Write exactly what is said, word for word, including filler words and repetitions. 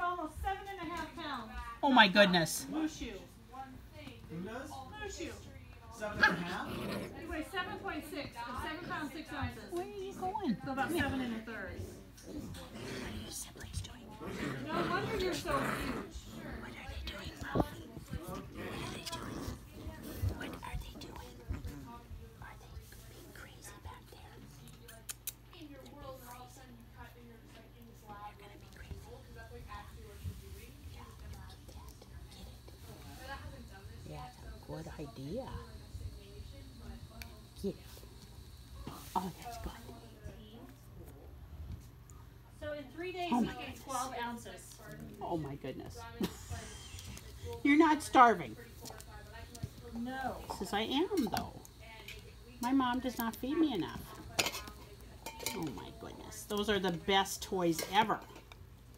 almost seven and a half pounds. Oh my goodness. Mushu. Who does? Mushu. Seven and a half? He weighs seven point six, or seven pounds, six ounces. Where are you going? So about seven and a third. What are your siblings doing? No wonder you're so huge. What are they doing, Mom? What are they doing? What are they doing? Are they being crazy back there? They're gonna be crazy. Yeah, get that. Get it. Yeah, that's a good idea. Get it. Oh, that's good. So in three days, Oh he my gained goodness. twelve ounces. Oh my goodness. You're not starving. No. Says I am though. My mom does not feed me enough. Oh my goodness. Those are the best toys ever.